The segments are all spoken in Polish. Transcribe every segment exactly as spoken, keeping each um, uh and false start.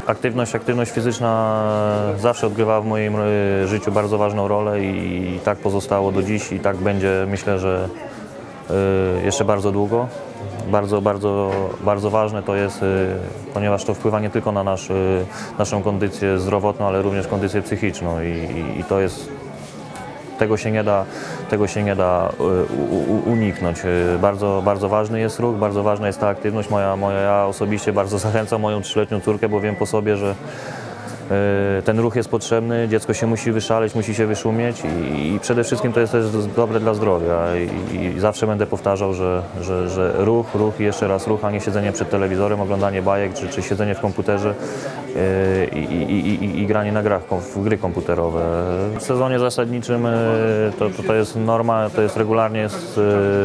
Aktywność, aktywność fizyczna zawsze odgrywała w moim życiu bardzo ważną rolę i tak pozostało do dziś i tak będzie, myślę, że jeszcze bardzo długo. Bardzo, bardzo, bardzo ważne to jest, ponieważ to wpływa nie tylko na nasz, naszą kondycję zdrowotną, ale również kondycję psychiczną i, i, i to jest, tego się nie da, tego się nie da u, u, uniknąć. Bardzo, bardzo ważny jest ruch, bardzo ważna jest ta aktywność. Moja, moja, ja osobiście bardzo zachęcam moją trzyletnią córkę, bo wiem po sobie, że ten ruch jest potrzebny, dziecko się musi wyszaleć, musi się wyszumieć i, i przede wszystkim to jest też dobre dla zdrowia i, i zawsze będę powtarzał, że, że, że ruch, ruch i jeszcze raz ruch, a nie siedzenie przed telewizorem, oglądanie bajek czy, czy siedzenie w komputerze i, i, i, i granie na grach, w gry komputerowe. W sezonie zasadniczym to, to, to jest norma, to jest regularnie, jest,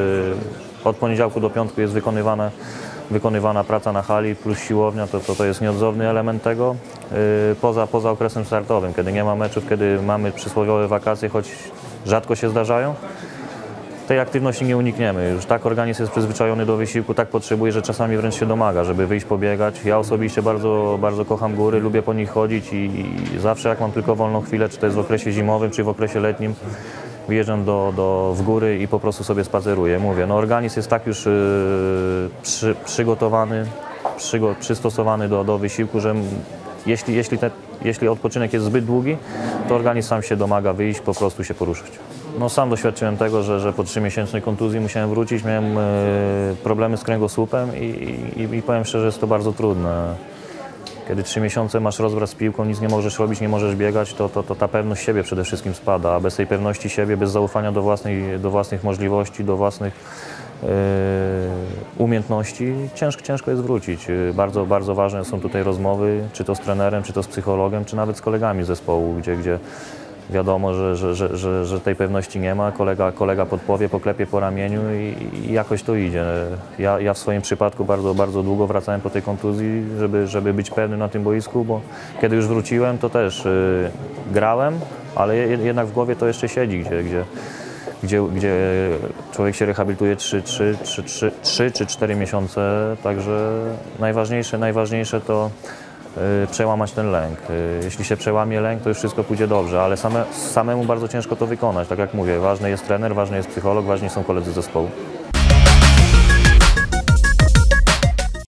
od poniedziałku do piątku jest wykonywane wykonywana praca na hali plus siłownia, to, to, to jest nieodzowny element tego, yy, poza, poza okresem startowym, kiedy nie ma meczów, kiedy mamy przysłowiowe wakacje, choć rzadko się zdarzają, tej aktywności nie unikniemy. Już tak organizm jest przyzwyczajony do wysiłku, tak potrzebuje, że czasami wręcz się domaga, żeby wyjść, pobiegać. Ja osobiście bardzo, bardzo kocham góry, lubię po nich chodzić i, i zawsze jak mam tylko wolną chwilę, czy to jest w okresie zimowym, czy w okresie letnim, wyjeżdżam do, do, w góry i po prostu sobie spaceruję. Mówię, no organizm jest tak już yy, przy, przygotowany, przygo, przystosowany do, do wysiłku, że jeśli, jeśli, te, jeśli odpoczynek jest zbyt długi, to organizm sam się domaga wyjść, po prostu się poruszyć. No sam doświadczyłem tego, że, że po trzymiesięcznej kontuzji musiałem wrócić, miałem yy, problemy z kręgosłupem i, i, i powiem szczerze, jest to bardzo trudne. Kiedy trzy miesiące masz rozbraz z piłką, nic nie możesz robić, nie możesz biegać, to, to, to ta pewność siebie przede wszystkim spada, a bez tej pewności siebie, bez zaufania do, własnej, do własnych możliwości, do własnych yy, umiejętności, ciężko, ciężko jest wrócić. Bardzo, bardzo ważne są tutaj rozmowy, czy to z trenerem, czy to z psychologiem, czy nawet z kolegami z zespołu, gdzie, gdzie wiadomo, że, że, że, że, że tej pewności nie ma, kolega, kolega podpowie, poklepie po ramieniu i, i jakoś to idzie. Ja, ja w swoim przypadku bardzo, bardzo długo wracałem po tej kontuzji, żeby, żeby być pewny na tym boisku, bo kiedy już wróciłem, to też yy, grałem, ale je, jednak w głowie to jeszcze siedzi, gdzie, gdzie, gdzie, gdzie człowiek się rehabilituje trzy czy cztery miesiące, także najważniejsze, najważniejsze to przełamać ten lęk. Jeśli się przełamie lęk, to już wszystko pójdzie dobrze, ale same, samemu bardzo ciężko to wykonać. Tak jak mówię, ważny jest trener, ważny jest psycholog, ważni są koledzy zespołu.